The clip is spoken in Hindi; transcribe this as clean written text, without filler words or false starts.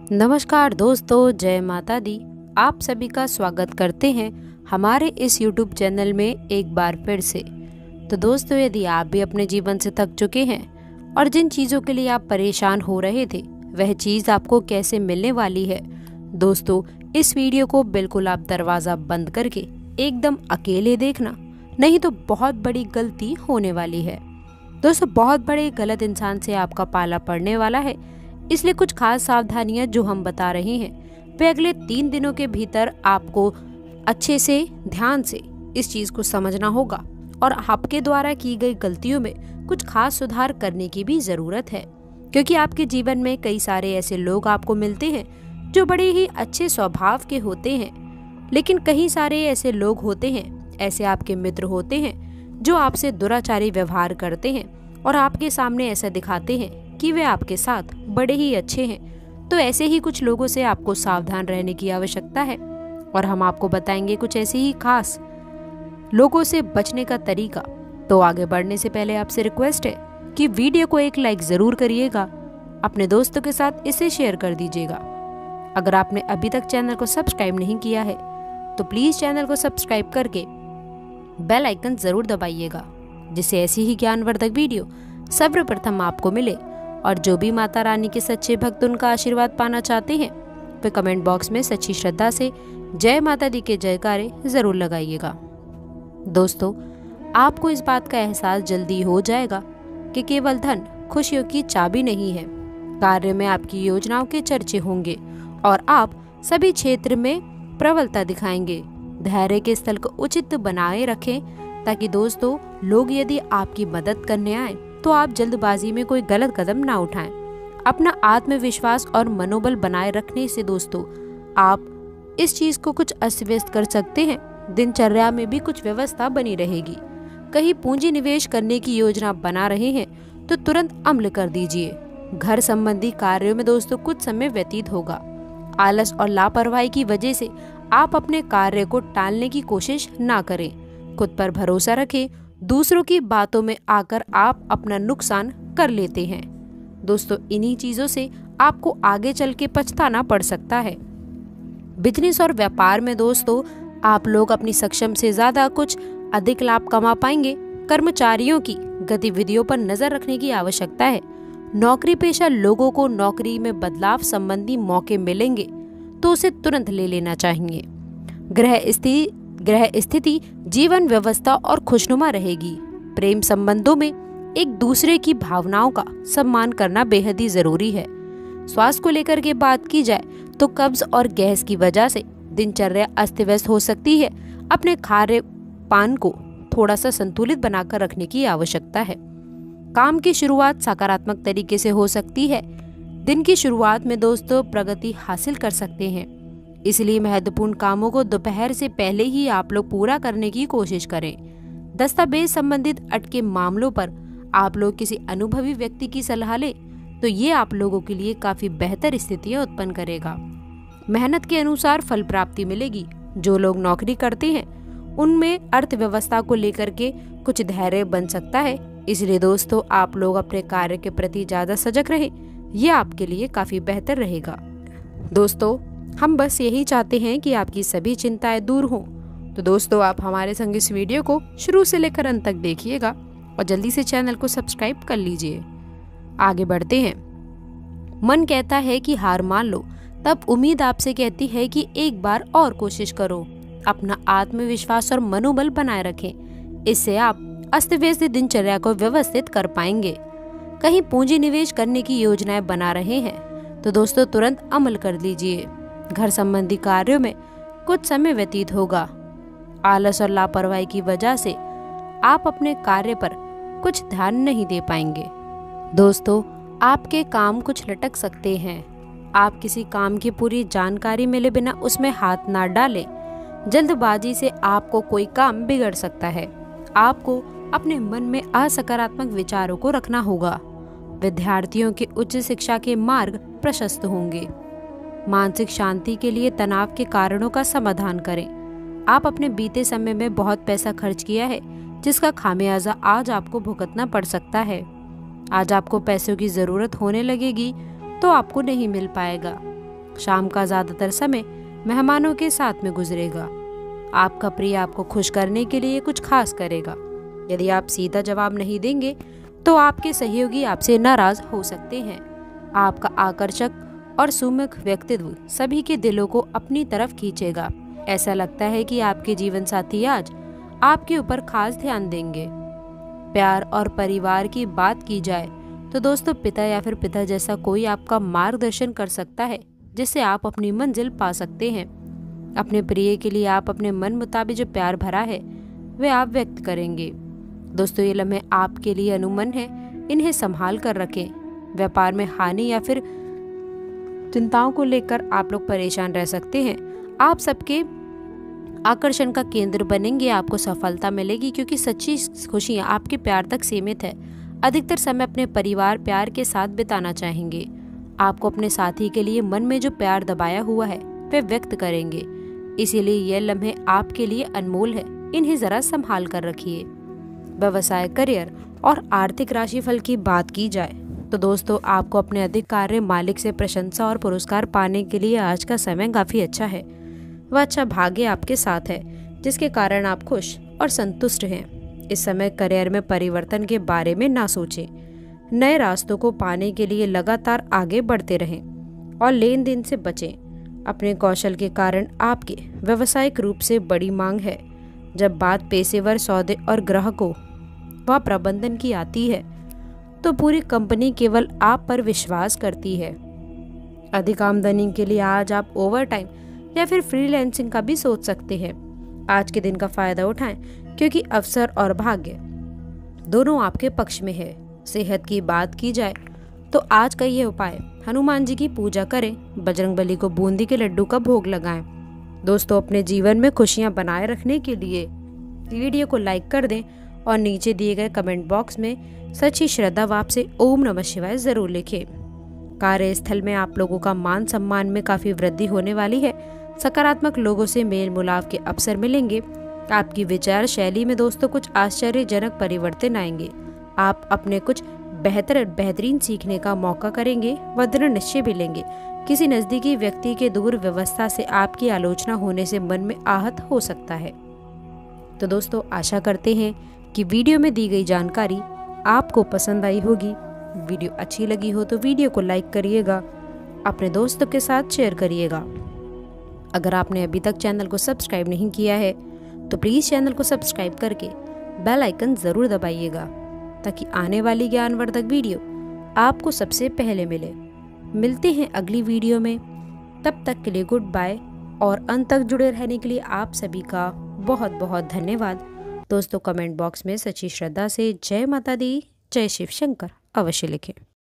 नमस्कार दोस्तों, जय माता दी। आप सभी का स्वागत करते हैं हमारे इस YouTube चैनल में एक बार फिर से। तो दोस्तों, यदि आप भी अपने जीवन से थक चुके हैं और जिन चीज़ों के लिए आप परेशान हो रहे थे वह चीज़ आपको कैसे मिलने वाली है, दोस्तों इस वीडियो को बिल्कुल आप दरवाज़ा बंद करके एकदम अकेले देखना, नहीं तो बहुत बड़ी गलती होने वाली है। दोस्तों, बहुत बड़े गलत इंसान से आपका पाला पड़ने वाला है, इसलिए कुछ खास सावधानियां जो हम बता रहे हैं वे अगले 3 दिनों के भीतर आपको अच्छे से ध्यान से इस चीज को समझना होगा और आपके द्वारा की गई गलतियों में कुछ खास सुधार करने की भी जरूरत है, क्योंकि आपके जीवन में कई सारे ऐसे लोग आपको मिलते हैं जो बड़े ही अच्छे स्वभाव के होते हैं, लेकिन कई सारे ऐसे लोग होते हैं, ऐसे आपके मित्र होते हैं जो आपसे दुराचारी व्यवहार करते हैं और आपके सामने ऐसा दिखाते हैं कि वे आपके साथ बड़े ही अच्छे हैं। तो ऐसे ही कुछ लोगों से आपको सावधान रहने की आवश्यकता है और हम आपको बताएंगे कुछ ऐसे ही खास लोगों से बचने का तरीका। तो आगे बढ़ने से पहले आपसे रिक्वेस्ट है कि वीडियो को एक लाइक जरूर करिएगा, अपने दोस्तों के साथ इसे शेयर कर दीजिएगा। अगर आपने अभी तक चैनल को सब्सक्राइब नहीं किया है तो प्लीज चैनल को सब्सक्राइब करके बेल आइकन जरूर दबाइएगा, जिससे ऐसी ही ज्ञानवर्धक वीडियो सर्वप्रथम आपको मिले। और जो भी माता रानी के सच्चे भक्त उनका आशीर्वाद पाना चाहते हैं वे कमेंट बॉक्स में सच्ची श्रद्धा से जय माता दी के जयकारे जरूर लगाइएगा। दोस्तों, आपको इस बात का एहसास जल्दी हो जाएगा कि केवल धन खुशियों की चाबी नहीं है। कार्य में आपकी योजनाओं के चर्चे होंगे और आप सभी क्षेत्र में प्रबलता दिखाएंगे। धैर्य के स्थल को उचित बनाए रखें ताकि दोस्तों लोग यदि आपकी मदद करने आए तो आप जल्दबाजी में कोई गलत कदम ना उठाएं। अपना आत्मविश्वास और मनोबल बनाए रखने से दोस्तों आप इस चीज को कुछ अस्त व्यस्त कर सकते हैं। दिनचर्या में भी कुछ व्यवस्था बनी रहेगी। कहीं पूंजी निवेश करने की योजना बना रहे हैं तो तुरंत अमल कर दीजिए। घर संबंधी कार्यों में दोस्तों कुछ समय व्यतीत होगा। आलस और लापरवाही की वजह से आप अपने कार्य को टालने की कोशिश ना करें। खुद पर भरोसा रखें। दूसरों की बातों में आकर आप अपना नुकसान कर लेते हैं। दोस्तों, इन्हीं चीजों से आपको आगे चल के पछताना पड़ सकता है। बिजनेस और व्यापार में दोस्तों आप लोग अपनी सक्षम से ज्यादा कुछ अधिक लाभ कमा पाएंगे। कर्मचारियों की गतिविधियों पर नजर रखने की आवश्यकता है। नौकरी पेशा लोगों को नौकरी में बदलाव संबंधी मौके मिलेंगे तो उसे तुरंत ले लेना चाहिए। ग्रह स्थिति जीवन व्यवस्था और खुशनुमा रहेगी। प्रेम संबंधों में एक दूसरे की भावनाओं का सम्मान करना बेहद ही जरूरी है। स्वास्थ्य को लेकर के बात की जाए तो कब्ज और गैस की वजह से दिनचर्या अस्त व्यस्त हो सकती है। अपने खारे पान को थोड़ा सा संतुलित बनाकर रखने की आवश्यकता है। काम की शुरुआत सकारात्मक तरीके से हो सकती है। दिन की शुरुआत में दोस्तों प्रगति हासिल कर सकते हैं, इसलिए महत्वपूर्ण कामों को दोपहर से पहले ही आप लोग पूरा करने की कोशिश करें। दस्तावेज संबंधित अटके मामलों पर आप लोग किसी अनुभवी व्यक्ति की सलाह लें तो ये आप लोगों के लिए काफी बेहतर स्थितियां उत्पन्न करेगा। मेहनत के अनुसार फल प्राप्ति मिलेगी। जो लोग नौकरी करते हैं उनमें अर्थव्यवस्था को लेकर के कुछ धैर्य बन सकता है, इसलिए दोस्तों आप लोग अपने कार्य के प्रति ज्यादा सजग रहें। ये आपके लिए काफी बेहतर रहेगा। दोस्तों, हम बस यही चाहते हैं कि आपकी सभी चिंताएं दूर हों। तो दोस्तों आप हमारे संग इस वीडियो को शुरू से लेकर अंत तक देखिएगा और जल्दी से चैनल को सब्सक्राइब कर लीजिए। आगे बढ़ते हैं। मन कहता है कि हार मान लो, तब उम्मीद आपसे कहती है कि एक बार और कोशिश करो। अपना आत्मविश्वास और मनोबल बनाए रखें, इससे आप अस्त व्यस्त दिनचर्या को व्यवस्थित कर पाएंगे। कहीं पूंजी निवेश करने की योजनाएं बना रहे हैं तो दोस्तों तुरंत अमल कर लीजिए। घर संबंधी कार्यों में कुछ समय व्यतीत होगा। आलस और लापरवाही की वजह से आप अपने कार्य पर कुछ ध्यान नहीं दे पाएंगे। दोस्तों, आपके काम कुछ लटक सकते हैं। आप किसी काम की पूरी जानकारी मिले बिना उसमें हाथ ना डालें। जल्दबाजी से आपको कोई काम बिगड़ सकता है। आपको अपने मन में असकारात्मक विचारों को रखना होगा। विद्यार्थियों के उच्च शिक्षा के मार्ग प्रशस्त होंगे। मानसिक शांति के लिए तनाव के कारणों का समाधान करें। आप अपने बीते समय में बहुत पैसा खर्च किया है, जिसका खामियाजा आज आपको भुगतना पड़ सकता है। आज आपको पैसों की जरूरत होने लगेगी तो आपको नहीं मिल पाएगा। शाम का ज़्यादातर समय मेहमानों के साथ में गुजरेगा। आपका प्रिय आपको खुश करने के लिए कुछ खास करेगा। यदि आप सीधा जवाब नहीं देंगे तो आपके सहयोगी आपसे नाराज हो सकते हैं। आपका आकर्षक और सुमुख व्यक्तित्व सभी के दिलों को अपनी तरफ खींचेगा। ऐसा लगता है कि आपके जीवन साथी आज आपके ऊपर खास ध्यान देंगे। प्यार और परिवार की बात की जाए तो दोस्तों, पिता या फिर पिता जैसा कोई आपका मार्गदर्शन कर सकता है, जिससे आप अपनी मंजिल पा सकते हैं। अपने प्रिय के लिए आप अपने मन मुताबिक जो प्यार भरा है वे आप व्यक्त करेंगे। दोस्तों, ये लम्हे आपके लिए अनुमन है, इन्हें संभाल कर रखें। व्यापार में हानि या फिर चिंताओं को लेकर आप लोग परेशान रह सकते हैं। आप सबके आकर्षण का केंद्र बनेंगे, आपको सफलता मिलेगी क्योंकि सच्ची खुशियां आपके प्यार तक सीमित है। अधिकतर समय अपने परिवार प्यार के साथ बिताना चाहेंगे। आपको अपने साथी के लिए मन में जो प्यार दबाया हुआ है वे व्यक्त करेंगे, इसीलिए ये लम्हे आपके लिए अनमोल है, इन्हें जरा संभाल कर रखिए। व्यवसाय, करियर और आर्थिक राशिफल की बात की जाए तो दोस्तों, आपको अपने अधिक कार्य मालिक से प्रशंसा और पुरस्कार पाने के लिए आज का समय काफी अच्छा है। वह अच्छा भाग्य आपके साथ है, जिसके कारण आप खुश और संतुष्ट हैं। इस समय करियर में परिवर्तन के बारे में ना सोचें। नए रास्तों को पाने के लिए लगातार आगे बढ़ते रहें और लेन देन से बचें। अपने कौशल के कारण आपके व्यावसायिक रूप से बड़ी मांग है। जब बात पेशेवर सौदे और ग्राहकों व प्रबंधन की आती है तो पूरी कंपनी केवल आप पर विश्वास करती है। अधिक आमदनी के लिए आज आप ओवर टाइम या फिर फ्रीलैंसिंग का भी सोच सकते हैं। आज के दिन का फायदा उठाएं क्योंकि अवसर और भाग्य दोनों आपके पक्ष में है। सेहत की बात की जाए तो आज का ये उपाय, हनुमान जी की पूजा करें, बजरंगबली को बूंदी के लड्डू का भोग लगाएं। दोस्तों, अपने जीवन में खुशियां बनाए रखने के लिए वीडियो को लाइक कर दें और नीचे दिए गए कमेंट बॉक्स में सच्ची श्रद्धा भाव से ओम नमः शिवाय जरूर लिखें। कार्यस्थल में आप लोगों का मान सम्मान में काफी वृद्धि होने वाली है। सकारात्मक लोगों से मेल मिलाप के अवसर मिलेंगे। आपकी विचार शैली में दोस्तों कुछ आश्चर्यजनक परिवर्तन आएंगे। आप अपने कुछ बेहतरीन सीखने का मौका करेंगे व दृढ़ निश्चय भी लेंगे। किसी नजदीकी व्यक्ति के दूर व्यवस्था से आपकी आलोचना होने से मन में आहत हो सकता है। तो दोस्तों, आशा करते हैं कि वीडियो में दी गई जानकारी आपको पसंद आई होगी। वीडियो अच्छी लगी हो तो वीडियो को लाइक करिएगा, अपने दोस्तों के साथ शेयर करिएगा। अगर आपने अभी तक चैनल को सब्सक्राइब नहीं किया है तो प्लीज़ चैनल को सब्सक्राइब करके बेल आइकन ज़रूर दबाइएगा, ताकि आने वाली ज्ञानवर्धक वीडियो आपको सबसे पहले मिले। मिलते हैं अगली वीडियो में, तब तक के लिए गुड बाय और अंत तक जुड़े रहने के लिए आप सभी का बहुत बहुत धन्यवाद। दोस्तों, कमेंट बॉक्स में सच्ची श्रद्धा से जय माता दी, जय शिव शंकर अवश्य लिखें।